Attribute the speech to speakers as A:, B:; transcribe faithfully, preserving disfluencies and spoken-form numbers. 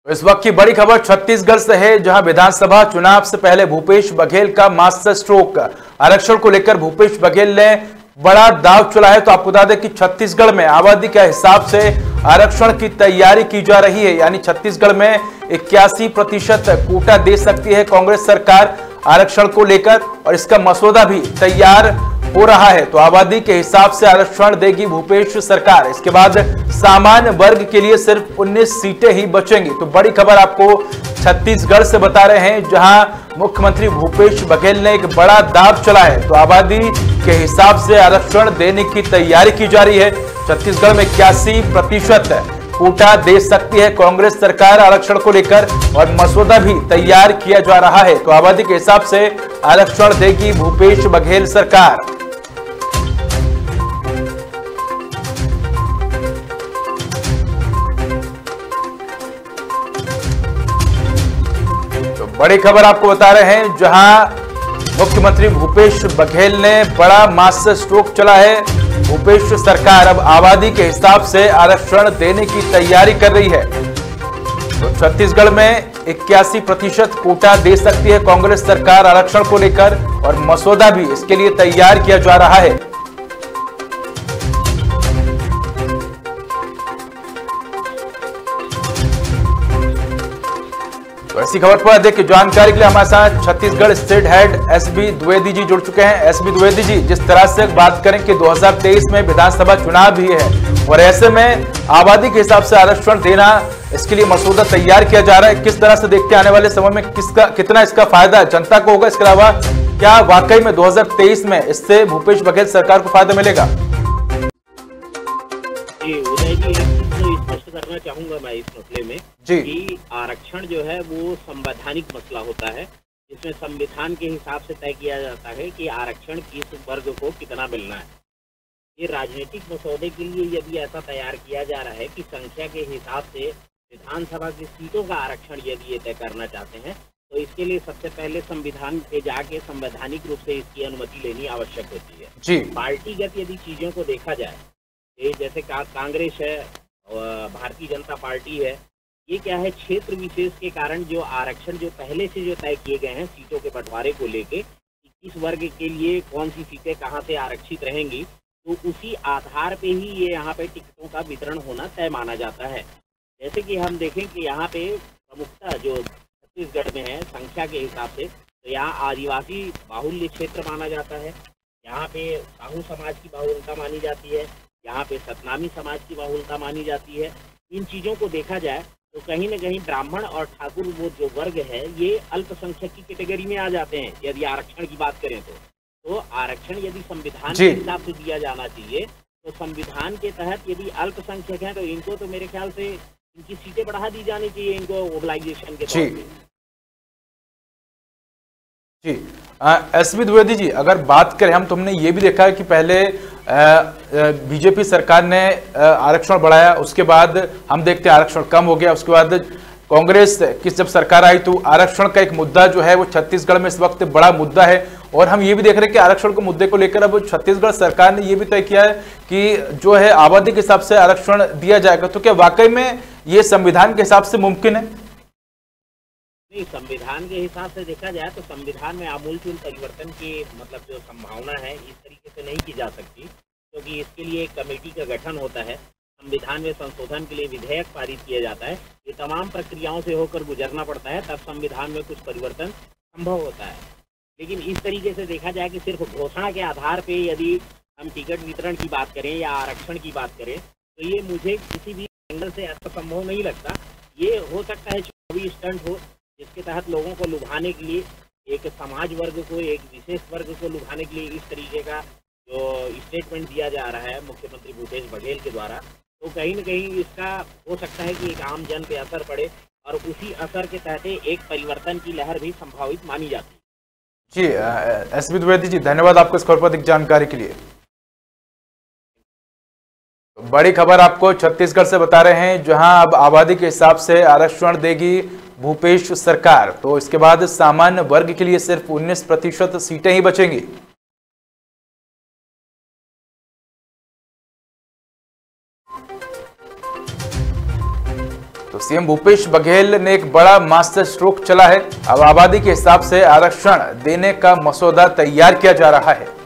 A: इस वक्त की बड़ी खबर छत्तीसगढ़ से है, जहां विधानसभा चुनाव से पहले भूपेश बघेल का मास्टर स्ट्रोक। आरक्षण को लेकर भूपेश बघेल ने बड़ा दांव चला है। तो आपको बता दें कि छत्तीसगढ़ में आबादी के हिसाब से आरक्षण की तैयारी की जा रही है, यानी छत्तीसगढ़ में इक्यासी प्रतिशत कोटा दे सकती है कांग्रेस सरकार आरक्षण को लेकर, और इसका मसौदा भी तैयार हो रहा है। तो आबादी के हिसाब से आरक्षण देगी भूपेश सरकार। इसके बाद सामान्य वर्ग के लिए सिर्फ उन्नीस सीटें ही बचेंगी। तो बड़ी खबर आपको छत्तीसगढ़ से बता रहे हैं, जहां मुख्यमंत्री भूपेश बघेल ने एक बड़ा दांव चला है। तो आबादी के हिसाब से आरक्षण देने की तैयारी की जा रही है। छत्तीसगढ़ में इक्यासी प्रतिशत कोटा दे सकती है कांग्रेस सरकार आरक्षण को लेकर, और मसौदा भी तैयार किया जा रहा है। तो आबादी के हिसाब से आरक्षण देगी भूपेश बघेल सरकार। तो बड़ी खबर आपको बता रहे हैं, जहां मुख्यमंत्री भूपेश बघेल ने बड़ा मास्टर स्ट्रोक चला है। भूपेश सरकार अब आबादी के हिसाब से आरक्षण देने की तैयारी कर रही है। तो छत्तीसगढ़ में इक्यासी प्रतिशत कोटा दे सकती है कांग्रेस सरकार आरक्षण को लेकर, और मसौदा भी इसके लिए तैयार किया जा रहा है। तो ऐसी खबर पर अधिक जानकारी के लिए हमारे साथ Chhattisgarh state head SB Dwivedi ji जुड़ चुके हैं। एसबी द्विवेदी जी, जिस तरह से बात करें कि दो हज़ार तेईस में विधानसभा चुनाव भी है, और ऐसे में आबादी के हिसाब से आरक्षण देना, इसके लिए मसौदा तैयार किया जा रहा है, किस तरह से देखते हैं आने वाले समय में किसका कितना इसका फायदा जनता को होगा? इसके अलावा क्या वाकई में दो हज़ार तेईस में इससे भूपेश बघेल सरकार को फायदा मिलेगा?
B: उदय जी, एक चीज स्पष्ट करना चाहूंगा मैं इस मसले में
A: जी।
B: कि आरक्षण जो है वो संवैधानिक मसला होता है, जिसमें संविधान के हिसाब से तय किया जाता है कि आरक्षण किस वर्ग को कितना मिलना है। ये राजनीतिक मसौदे के लिए यदि ऐसा तैयार किया जा रहा है कि संख्या के हिसाब से विधानसभा की सीटों का आरक्षण यदि ये तय करना चाहते हैं, तो इसके लिए सबसे पहले संविधान पे जाके संवैधानिक रूप से इसकी अनुमति लेनी आवश्यक होती है
A: जी।
B: पार्टीगत यदि चीजों को देखा जाए, ये जैसे का, कांग्रेस है, भारतीय जनता पार्टी है, ये क्या है, क्षेत्र विशेष के कारण जो आरक्षण जो पहले से जो तय किए गए हैं सीटों के बंटवारे को लेके, किस वर्ग के लिए कौन सी सीटें कहां से आरक्षित रहेंगी, तो उसी आधार पे ही ये यहाँ पे टिकटों का वितरण होना तय माना जाता है। जैसे कि हम देखें कि यहाँ पे प्रमुखता जो छत्तीसगढ़ में है संख्या के हिसाब से, तो यहाँ आदिवासी बाहुल्य क्षेत्र माना जाता है, यहाँ पे साहू समाज की बाहुल्यता मानी जाती है, यहाँ पे सतनामी समाज की बाहुल्यता मानी जाती है। इन चीज़ों को देखा जाए तो कहीं न कहीं ब्राह्मण और ठाकुर वो जो वर्ग है ये अल्पसंख्यक की कैटेगरी में आ जाते हैं यदि आरक्षण की बात करें तो। तो आरक्षण यदि संविधान के हिसाब से दिया जाना चाहिए, तो संविधान के तहत यदि अल्पसंख्यक हैं तो इनको तो मेरे ख्याल से इनकी सीटें बढ़ा दी जानी चाहिए, इनको मोबिलाइजेशन के तौर पे।
A: जी एसबी द्विवेदी जी, अगर बात करें हम, तुमने ये भी देखा है कि पहले बीजेपी सरकार ने आरक्षण बढ़ाया, उसके बाद हम देखते हैं आरक्षण कम हो गया, उसके बाद कांग्रेस की जब सरकार आई तो आरक्षण का एक मुद्दा जो है वो छत्तीसगढ़ में इस वक्त बड़ा मुद्दा है। और हम ये भी देख रहे हैं कि आरक्षण के मुद्दे को लेकर अब छत्तीसगढ़ सरकार ने ये भी तय किया है कि जो है आबादी के हिसाब से आरक्षण दिया जाएगा। तो क्या वाकई में ये संविधान के हिसाब से मुमकिन है?
B: नहीं, संविधान के हिसाब से देखा जाए तो संविधान में आमूलचूल परिवर्तन की मतलब जो संभावना है इस तरीके से नहीं की जा सकती, क्योंकि तो इसके लिए एक कमेटी का गठन होता है, संविधान में संशोधन के लिए विधेयक पारित किया जाता है, ये तमाम प्रक्रियाओं से होकर गुजरना पड़ता है, तब संविधान में कुछ परिवर्तन संभव होता है। लेकिन इस तरीके से देखा जाए कि सिर्फ घोषणा के आधार पर यदि हम टिकट वितरण की बात करें या आरक्षण की बात करें, तो ये मुझे किसी भी एंगल से ऐसा संभव नहीं लगता। ये हो सकता है चुनावी स्टंट हो, जिसके तहत लोगों को लुभाने के लिए, एक समाज वर्ग को, एक विशेष वर्ग को लुभाने के लिए इस तरीके का जो स्टेटमेंट दिया जा रहा है मुख्यमंत्री भूपेश बघेल के द्वारा, तो कहीं न कहीं इसका हो सकता है कि एक आम जन पे असर पड़े, और उसी असर के तहत एक परिवर्तन की लहर भी संभावित मानी जाती है।
A: जी एसबी द्विवेदी जी, धन्यवाद आपको इस खबर पर अधिक जानकारी के लिए। बड़ी खबर आपको छत्तीसगढ़ से बता रहे हैं, जहां अब आबादी के हिसाब से आरक्षण देगी भूपेश सरकार। तो इसके बाद सामान्य वर्ग के लिए सिर्फ उन्नीस प्रतिशत सीटें ही बचेंगी। तो सीएम भूपेश बघेल ने एक बड़ा मास्टर स्ट्रोक चला है। अब आबादी के हिसाब से आरक्षण देने का मसौदा तैयार किया जा रहा है।